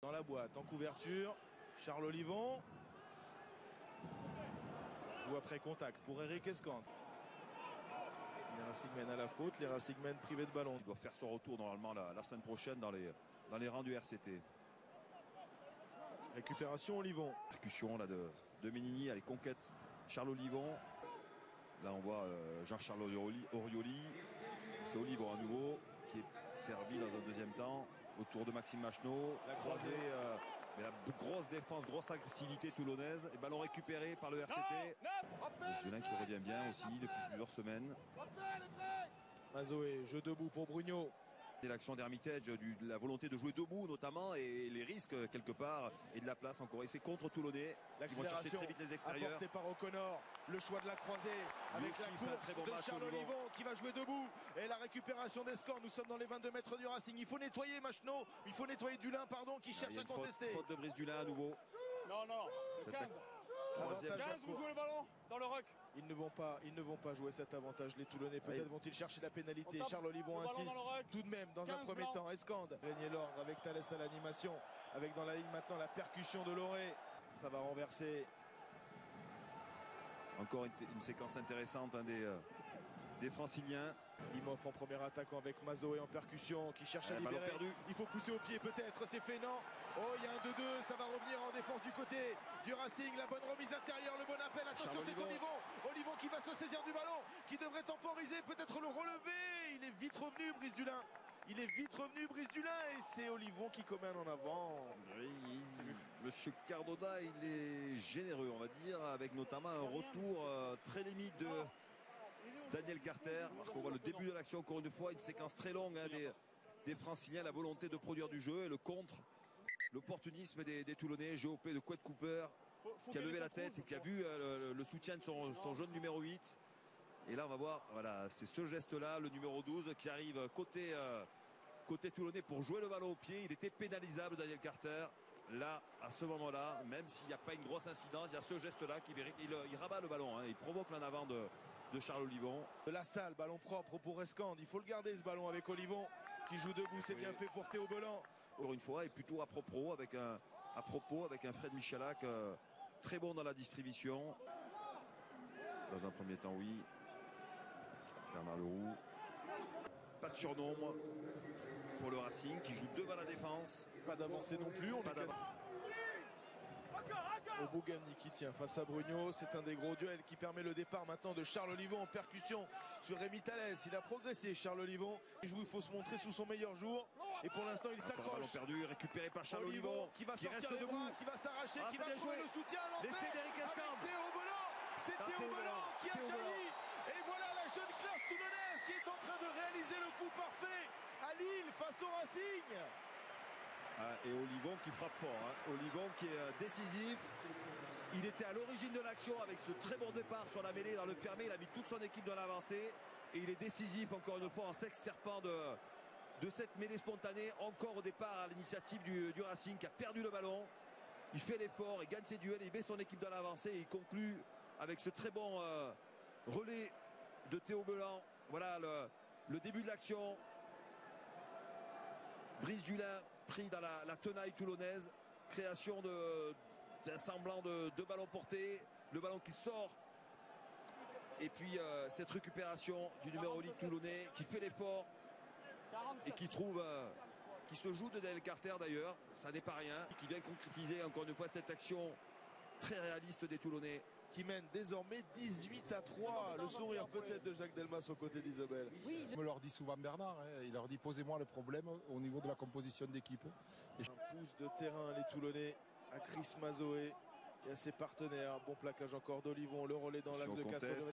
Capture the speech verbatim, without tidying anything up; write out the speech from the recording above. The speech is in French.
Dans la boîte, en couverture, Charles Olivon. Joue après contact pour Eric Escande. Les Racingmen à la faute, les Racingmen privés de ballon. Il doit faire son retour normalement la, la semaine prochaine dans les, dans les rangs du R C T. Récupération Olivon. Percussion là de, de Menini, allez conquête Charles Olivon. Là on voit euh, Jean-Charles Orioli. C'est Olivon à nouveau qui est servi dans un deuxième temps autour de Maxime Machenaud. La croisée, euh, mais la grosse défense, grosse agressivité toulonnaise. Et ballon récupéré par le R C T. Julien qui revient bien aussi depuis plusieurs semaines. Mazoé, jeu debout pour Brugno. Et l'action d'Hermitage, de la volonté de jouer debout notamment, et les risques quelque part, et de la place encore. Et c'est contre Toulonnais qui vont chercher très vite les extérieurs. Apporté par O'Connor, le choix de la croisée avec la course bon de Charles Olivon qui va jouer debout. Et la récupération des scores, nous sommes dans les vingt-deux mètres du Racing. Il faut nettoyer Machenaud, il faut nettoyer Dulin, pardon, qui cherche à contester. Faute, faute de Brice Dulin à nouveau. Non, non, quinze. quinze, vous jouez le ballon dans le ruck. Ils ne vont pas, ils ne vont pas jouer cet avantage, les Toulonnais. Peut-être vont-ils chercher la pénalité. Charles Olivon insiste tout de même dans un premier temps. Escande, régner l'ordre avec Thalès à l'animation, avec dans la ligne maintenant la percussion de Loré. Ça va renverser. Encore une, une séquence intéressante hein, des, euh, des Franciliens. Limov en premier attaquant avec Mazoé en percussion qui cherche à eh, libérer. Perdu. Il faut pousser au pied peut-être, c'est fait non. Oh, il y a un deux deux, ça va revenir en défense du côté du Racing. La bonne remise intérieure, le bon appel. Attention, c'est Olivon. Olivon qui va se saisir du ballon, qui devrait temporiser, peut-être le relever. Il est vite revenu, Brice Dulin. Il est vite revenu, Brice Dulin, et c'est Olivon qui commet un en avant. Oui, Monsieur Cardona, il est généreux, on va dire, avec notamment un retour euh, très limite de Daniel Carter. Parce qu'on voit le début de l'action, encore une fois, une séquence très longue hein, des, des Franciliens, la volonté de produire du jeu et le contre, l'opportunisme des, des Toulonnais, G O P de Couette Cooper, qui a levé la tête et qui a vu euh, le, le soutien de son, son jeune numéro huit. Et là on va voir, voilà, c'est ce geste là, le numéro douze qui arrive côté, euh, côté Toulonnais pour jouer le ballon au pied. Il était pénalisable, Daniel Carter. Là, à ce moment là, même s'il n'y a pas une grosse incidence, il y a ce geste là qui mérite. Il, il rabat le ballon, hein, il provoque l'en avant de, de Charles Olivon. De la salle, ballon propre pour Escande. Il faut le garder ce ballon avec Olivon qui joue debout, c'est oui. Bien fait pour Théo Belan. Encore une fois, et plutôt à propos avec un, à propos avec un Fred Michalak euh, très bon dans la distribution. Dans un premier temps, oui. Bernard Leroux. Pas de surnombre pour le Racing qui joue devant la défense. Pas d'avancée non plus. On pas est au Bougamni qui tient face à Brugno. C'est un des gros duels qui permet le départ maintenant de Charles Olivon en percussion sur Rémi Thalès. Il a progressé, Charles Olivon. Il joue, il faut se montrer sous son meilleur jour. Et pour l'instant, il s'accroche. Ballon perdu, récupéré par Charles Olivon. Qui va qui sortir reste les debout. bras, qui va s'arracher, ah, qui va trouver le soutien à l'enfer. L'essai d'Eric Escande. Théo Belan. C'est Théo, Théo Belan qui a jailli. Et voilà la jeune classe toulonnaise qui est en train de réaliser le coup parfait à Lille face au Racing. Ah, et Olivon qui frappe fort. Hein. Olivon qui est euh, décisif. Il était à l'origine de l'action avec ce très bon départ sur la mêlée dans le fermé. Il a mis toute son équipe dans l'avancée. Et il est décisif encore une fois en s'extirpant de, de cette mêlée spontanée. Encore au départ à l'initiative du, du Racing qui a perdu le ballon. Il fait l'effort, il gagne ses duels, il met son équipe dans l'avancée. Et il conclut avec ce très bon euh, relais de Théo Belan. Voilà le, le début de l'action. Brice Dulin pris dans la, la tenaille toulonnaise. Création de d'un semblant de, de ballon porté, le ballon qui sort et puis euh, cette récupération du numéro huit toulonnais qui fait l'effort et qui trouve euh, qui se joue de Daniel Carter d'ailleurs, ça n'est pas rien, qui vient concrétiser encore une fois cette action très réaliste des Toulonnais. Qui mène désormais dix-huit à trois. Le sourire peut-être de Jacques Delmas aux côtés d'Isabelle. Oui, me leur dit souvent Bernard, hein, il leur dit posez-moi le problème au niveau de la composition d'équipe. Et... Un pouce de terrain les Toulonnais à Chris Mazoé et à ses partenaires. Bon plaquage encore d'Olivon, le relais dans l'axe de Castres.